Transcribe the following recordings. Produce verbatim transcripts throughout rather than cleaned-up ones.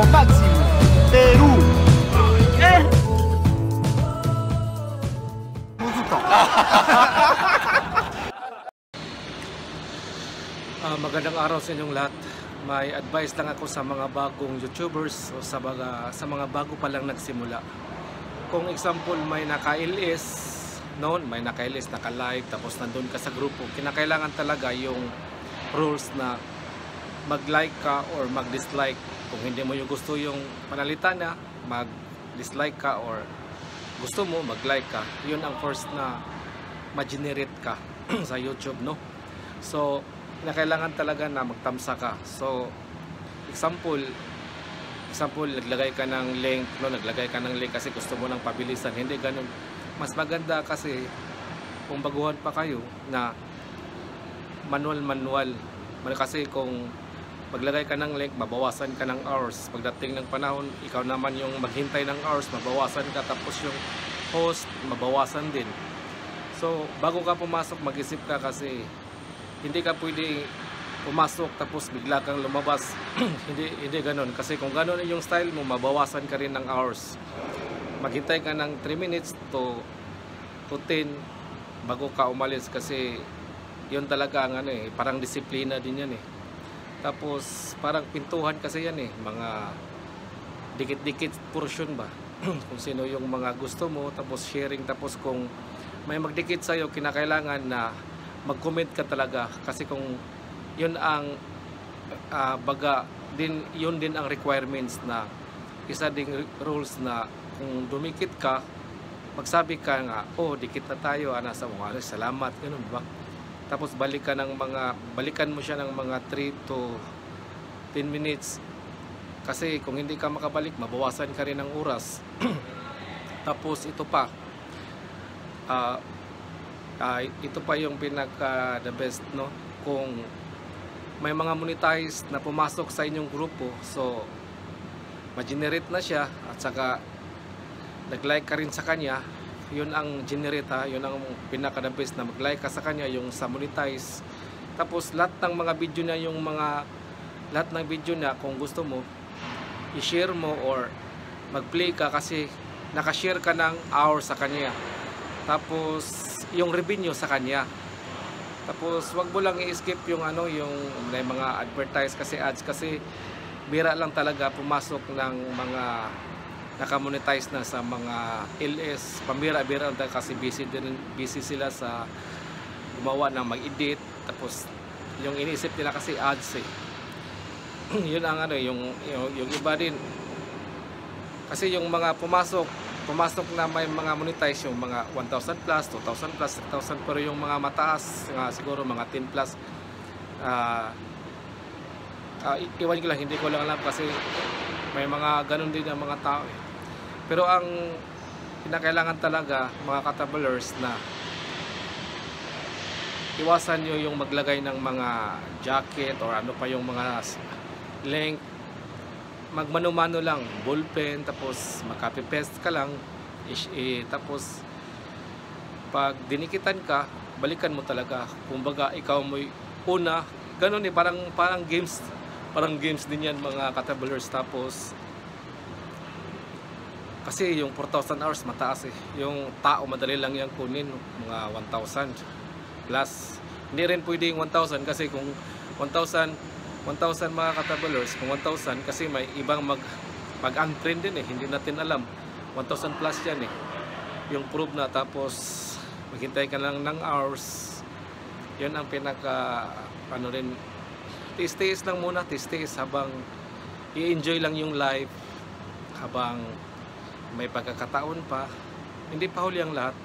máximo. Perú. Eh. Uh, magandang araw sa inyong lahat. May advice lang ako sa mga bagong YouTubers o sa mga, sa mga bago pa lang nagsimula. Kung example may naka-L S noon, may naka-L S, naka-live, tapos nandun ka sa grupo, kinakailangan talaga yung rules na mag-like ka or mag-dislike. Kung hindi mo yung gusto yung panalitan na, mag-dislike ka, or gusto mo mag-like ka. Yun ang first na ma-generate ka sa YouTube, no? So na kailangan talaga na magtamsa ka. So example example naglagay ka ng link, no, naglagay ka ng link kasi gusto mo ng pabilisan. Hindi ganun. Mas maganda kasi kung baguhan pa kayo na manual manual. Kasi kung maglagay ka ng link, mabawasan ka ng hours. Pagdating ng panahon, ikaw naman yung maghintay ng hours, mabawasan ka, tapos yung host mabawasan din. So bago ka pumasok, mag-isip ka kasi hindi ka pwede pumasok tapos bigla kang lumabas. hindi hindi ganoon, kasi kung ganoon yung style mo, mabawasan ka rin ng hours. Maghintay ka ng three minutes to to ten bago ka umalis, kasi yun talaga ang ano eh, parang disiplina din yan eh. Tapos parang pintuhan kasi yan eh, mga dikit-dikit portion ba kung sino yung mga gusto mo, tapos sharing. Tapos kung may magdikit sa'yo, kinakailangan na mag-comment ka talaga, kasi kung yun ang uh, baga din, yun din ang requirements na isa ding rules na kung dumikit ka, magsabi ka nga, oh dikit na tayo, ah, nasa mga salamat, ganun ba? Tapos balikan ng mga balikan mo siya ng mga three to ten minutes, kasi kung hindi ka makabalik, mabawasan ka rin ng oras. Tapos ito pa, ah uh, Uh, ito pa yung pinaka the best, no? Kung may mga monetize na pumasok sa inyong grupo, so ma-generate na siya at saka nag-like ka rin sa kanya, yun ang generate, ha? Yun ang pinaka the best, na mag-like ka sa kanya, yung sa monetize. Tapos lahat ng mga video niya, yung mga lahat ng video niya, kung gusto mo i-share mo or mag-play ka, kasi naka-share ka ng hour sa kanya. Tapos yung revenue sa kanya. Tapos wag mo lang i-skip yung ano, yung may mga advertise kasi ads, kasi bira lang talaga pumasok ng mga naka-monetize na sa mga L S. Pambira-bira lang kasi busy din, busy sila sa gumawa ng mag-edit. Tapos yung iniisip nila kasi ads eh. Yun ang ano, yung, yung yung iba din. Kasi yung mga pumasok pumasok na may mga monetize, yung mga one thousand plus, two thousand plus, three thousand, pero yung mga mataas, uh, siguro mga ten plus, uh, uh, iwan ko lang, hindi ko lang alam kasi may mga ganun din ang mga tao eh. Pero ang kinakailangan talaga, mga katablers, na iwasan nyo yung maglagay ng mga jacket or ano pa yung mga link. Magmano-mano lang, ballpen, tapos mag-copy paste ka lang, ish, eh, tapos pag dinikitan ka, balikan mo talaga. Kumbaga ikaw mo una, ganun eh, parang parang games, parang games din yan mga katablers. Tapos kasi yung four thousand hours mataas eh, yung tao madali lang yan kunin, mga one thousand plus. Hindi rin pwede yung one thousand, kasi kung one thousand mga katablers, kung one thousand, kasi may ibang mag mag-unprint din eh, hindi natin alam. One thousand plus yan eh, yung proof na. Tapos maghintay ka lang ng hours. Yun ang pinaka ano rin, tis-tis lang muna, tis-tis habang i-enjoy lang yung life, habang may pagkakataon pa. Hindi pa huli ang lahat.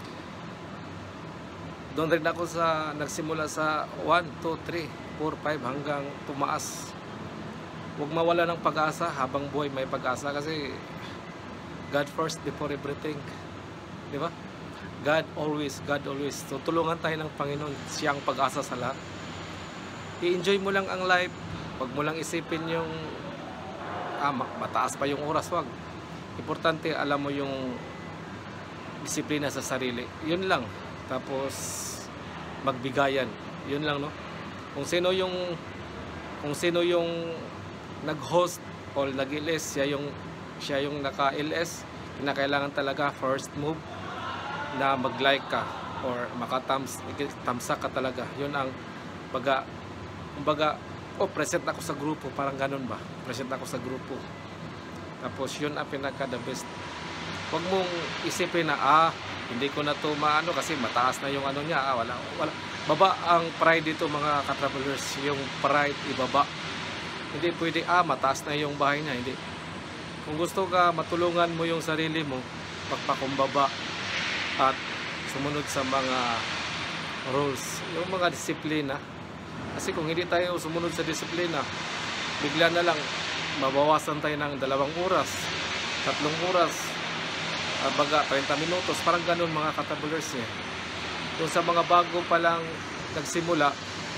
Doon rin ako sa nagsimula sa one, two, three, four, five hanggang tumaas. Huwag mawala ng pag-asa habang buhay, may pag-asa, kasi God first before everything, di ba? God always, God always. So tulungan tayo ng Panginoon, siyang pag-asa sa lahat. I-enjoy mo lang ang life, huwag mo lang isipin yung ah, mataas pa yung oras, wag. Importante alam mo yung disiplina sa sarili, yun lang. Tapos magbigayan, yun lang, no? Kung sino yung kung sino yung nag-host all nag-L S, siya yung siya yung naka-L S, kinakailangan talaga first move na mag-like ka or maka-thumbs thumbs-up ka talaga. Yun ang baga kumbaga, oh, present ako sa grupo, parang ganun ba? Present ako sa grupo. Tapos yun ang pinaka the best. Huwag mong isipin na ah, hindi ko na to maano kasi mataas na yung ano niya. Ah, wala, wala. Baba ang pride dito mga ka-travelers, yung pride ibaba. Hindi pwede ah, mataas na yung bahay niya, hindi. Kung gusto ka matulungan mo yung sarili mo, magpakumbaba at sumunod sa mga rules, yung mga disiplina. Kasi kung hindi tayo sumunod sa disiplina, bigla na lang mabawasan tayo ng dalawang oras, tatlong oras, uh, baga thirty minutos, parang ganun mga ka-travelers eh. Yung sa mga bago pa lang nagsimula,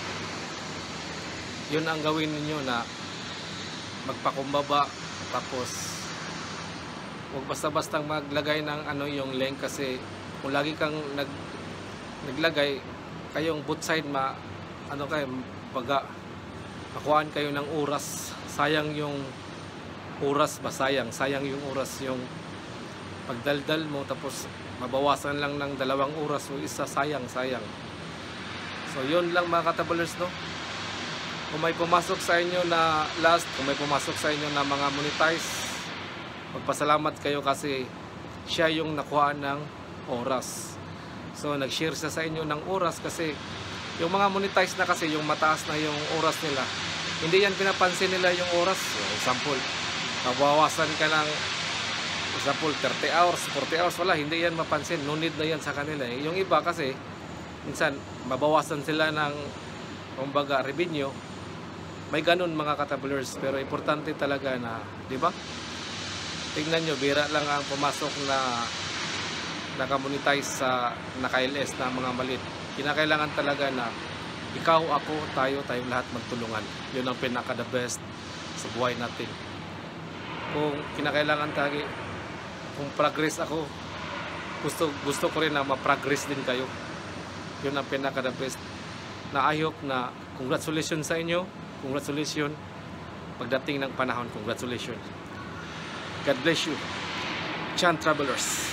yun ang gawin ninyo na magpakumbaba, tapos huwag basta-bastang maglagay ng ano yung link kasi kung lagi kang nag, naglagay, kayong both side ma ano kayo, baga makuhaan kayo ng oras, sayang yung oras ba, sayang, sayang yung oras, yung pagdaldal mo tapos mabawasan lang ng dalawang oras o isa, sayang, sayang. So yun lang mga ka-travelers, no? Kung may pumasok sa inyo na last, kung may pumasok sa inyo na mga monetize, magpasalamat kayo kasi siya yung nakuha ng oras. So nag-share siya sa inyo ng oras kasi yung mga monetize na kasi yung mataas na yung oras nila, hindi yan pinapansin nila yung oras. So, example, mabawasan ka ng example thirty hours, forty hours, wala, hindi yan mapansin, no need na yan sa kanila eh. Yung iba kasi minsan mabawasan sila ng kumbaga revenue, may ganun mga ka-travelers, pero importante talaga na, di ba? Tingnan nyo, bira lang ang pumasok na naka-monetize sa naka-L S na mga malit. Kinakailangan talaga na ikaw, ako, tayo, tayong lahat magtulungan. Yun ang pinaka the best sa buhay natin. Kung kinakailangan tayo, kung progress ako, gusto, gusto ko rin na ma-progress din kayo. Yun ang pinaka the best. Na I hope na congratulations sa inyo. Congratulations. Pagdating ng panahon, congratulations. God bless you. Chan Travelers.